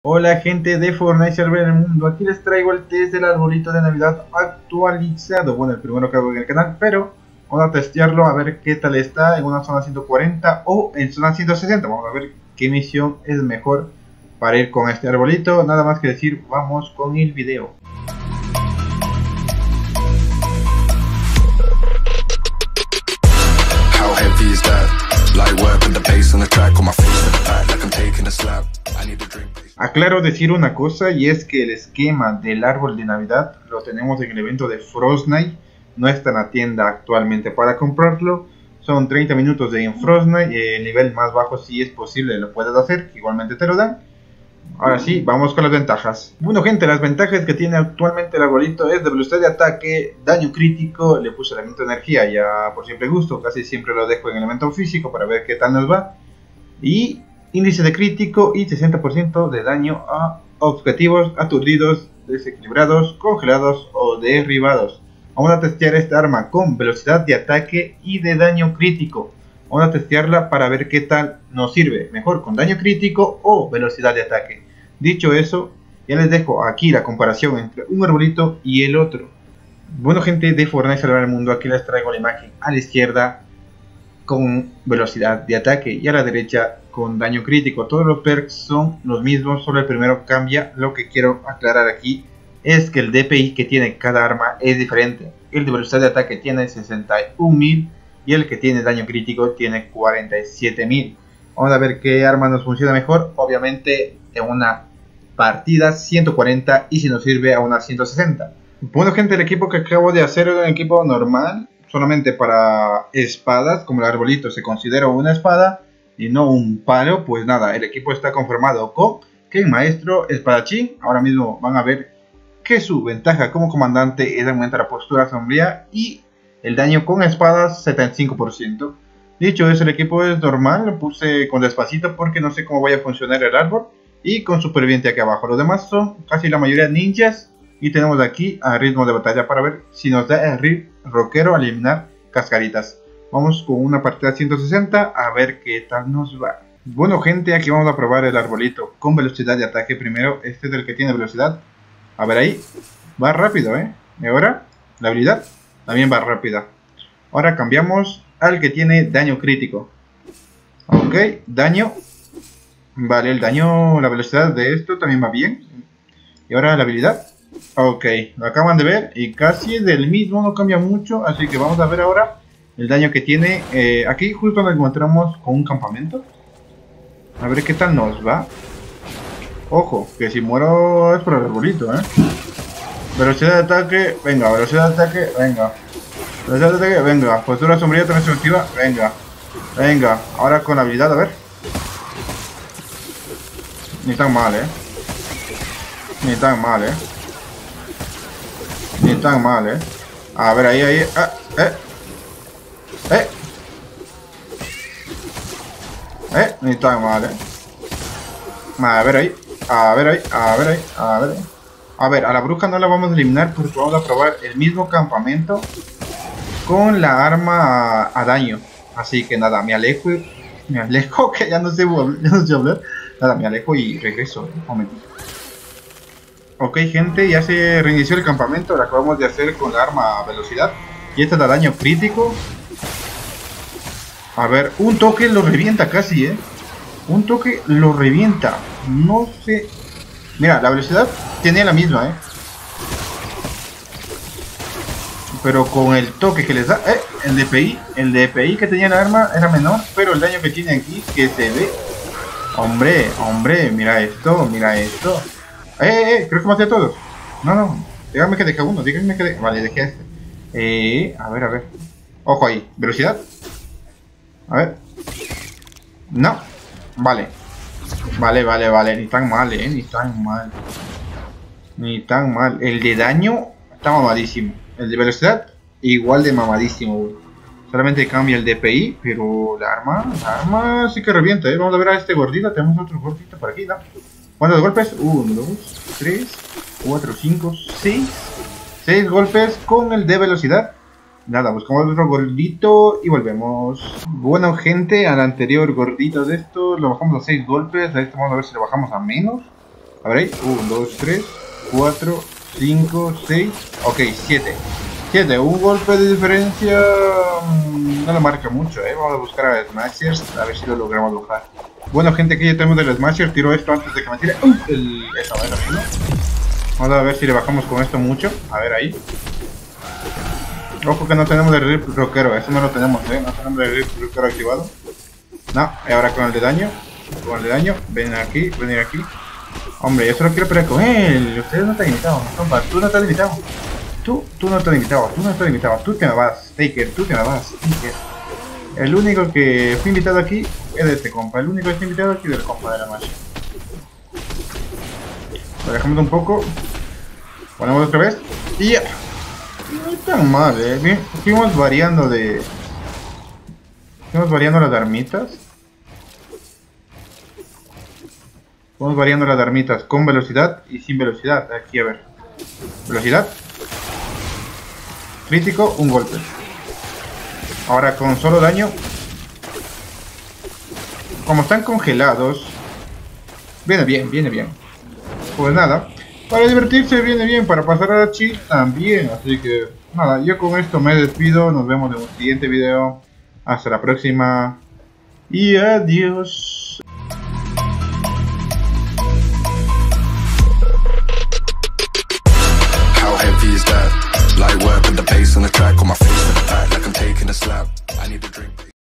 Hola gente de Fortnite Server en el mundo, aquí les traigo el test del arbolito de Navidad actualizado. Bueno, el primero que hago en el canal, pero vamos a testearlo a ver qué tal está en una zona 140 o en zona 160. Vamos a ver qué misión es mejor para ir con este arbolito. Nada más que decir, vamos con el video. Aclaro decir una cosa, y es que el esquema del árbol de Navidad lo tenemos en el evento de Frostnite. No está en la tienda actualmente para comprarlo. Son 30 minutos de Frostnite. El nivel más bajo, si es posible, lo puedes hacer, que igualmente te lo dan. Ahora sí, vamos con las ventajas. Bueno gente, las ventajas que tiene actualmente el arbolito es de velocidad de ataque, daño crítico, le puse elemento de energía ya por siempre gusto, casi siempre lo dejo en elemento físico para ver qué tal nos va. Y índice de crítico y 60% de daño a objetivos aturdidos, desequilibrados, congelados o derribados. Vamos a testear esta arma con velocidad de ataque y de daño crítico. Vamos a testearla para ver qué tal nos sirve, mejor con daño crítico o velocidad de ataque. Dicho eso, ya les dejo aquí la comparación entre un arbolito y el otro. Bueno gente de Fortnite Salvar el Mundo, aquí les traigo la imagen a la izquierda con velocidad de ataque y a la derecha con daño crítico. Todos los perks son los mismos, solo el primero cambia. Lo que quiero aclarar aquí es que el DPI que tiene cada arma es diferente. El de velocidad de ataque tiene 61.000 y el que tiene daño crítico tiene 47.000. Vamos a ver qué arma nos funciona mejor. Obviamente en una partida 140 y si nos sirve a una 160. Bueno gente, el equipo que acabo de hacer es un equipo normal, solamente para espadas. Como el arbolito se considera una espada y no un palo, pues nada, el equipo está conformado con Ken Maestro, espadachín. Ahora mismo van a ver que su ventaja como comandante es aumentar la postura sombría y el daño con espadas 75%. Dicho eso, el equipo es normal, lo puse con despacito porque no sé cómo vaya a funcionar el árbol. Y con superviviente aquí abajo. Los demás son casi la mayoría ninjas. Y tenemos aquí a ritmo de batalla para ver si nos da el riff rockero a eliminar cascaritas. Vamos con una partida 160 a ver qué tal nos va. Bueno gente, aquí vamos a probar el arbolito con velocidad de ataque primero. Este es el que tiene velocidad. A ver ahí, va rápido y ahora la habilidad también va rápida. Ahora cambiamos al que tiene daño crítico. Ok, daño. Vale, el daño, la velocidad de esto también va bien. Y ahora la habilidad. Ok, lo acaban de ver y casi del mismo, no cambia mucho. Así que vamos a ver ahora el daño que tiene. Aquí justo nos encontramos con un campamento. A ver qué tal nos va. Ojo, que si muero es por el arbolito, Velocidad de ataque, venga, velocidad de ataque, venga. Velocidad de ataque, venga. Postura sombría también se activa, venga. Venga, ahora con la habilidad, a ver. Ni tan mal, Ni tan mal, Ni tan mal, A ver, ahí. Ni tan mal, A ver ahí. A ver, a la bruja no la vamos a eliminar porque vamos a probar el mismo campamento con la arma a daño. Así que nada, me alejo, que ya no sé hablar. Nada, me alejo y regreso, un momentito. Ok gente, ya se reinició el campamento. Lo acabamos de hacer con la arma a velocidad. Y esta da daño crítico. A ver, un toque lo revienta casi, Un toque lo revienta. No sé. Mira, la velocidad tiene la misma, pero con el toque que les da, el DPI que tenía el arma era menor, pero el daño que tiene aquí, que se ve. Hombre, mira esto. Creo que maté a todos. No, díganme que dejé uno, Vale, dejé este. A ver. Ojo ahí, velocidad. A ver. No, vale, ni tan mal, ni tan mal. El de daño está mamadísimo. El de velocidad, igual de mamadísimo, Solamente cambia el DPI, pero la arma sí que revienta, Vamos a ver a este gordito. Tenemos otro gordito por aquí, ¿no? ¿Cuántos golpes? 1, 2, 3, 4, 5, 6. 6 golpes con el de velocidad. Nada, buscamos otro gordito y volvemos. Bueno gente, al anterior gordito de esto lo bajamos a 6 golpes. A este vamos a ver si lo bajamos a menos. A ver ahí. 1, 2, 3, 4, 5, 6. Ok, 7. 7. Un golpe de diferencia. No lo marca mucho, Vamos a buscar a Smashers. A ver si lo logramos bajar. Bueno, gente, que ya tenemos del Smasher. Tiro esto antes de que me tire. Eso, mismo. Vamos a ver si le bajamos con esto mucho. A ver ahí. Ojo que no tenemos el Rip Rockero. Eso no lo tenemos, No tenemos el Rip Rockero activado. No, y ahora con el de daño. Con el de daño. Ven aquí, venir aquí. Hombre, yo solo quiero pelear con él. Ustedes no están invitados, compa. Tú no estás invitado. Tú no estás invitado. Tú no estás invitado. Tú te me vas, Taker. Tú te me vas, Taker. El único que fue invitado aquí es de este compa. El único que está invitado aquí es del compa de la marcha. Lo dejamos un poco. Ponemos otra vez. Y ya. No es tan mal, Fuimos variando de... Fuimos variando las armitas. Vamos variando las armitas con velocidad y sin velocidad. Aquí a ver. Velocidad. Crítico, un golpe. Ahora con solo daño. Como están congelados. Viene bien, viene bien. Pues nada. Para divertirse viene bien. Para pasar a la chill también. Así que nada, yo con esto me despido. Nos vemos en un siguiente video. Hasta la próxima. Y adiós. Heavy is that? Light work with the bass on the track, on my face with the pack, like I'm taking a slap. I need a drink.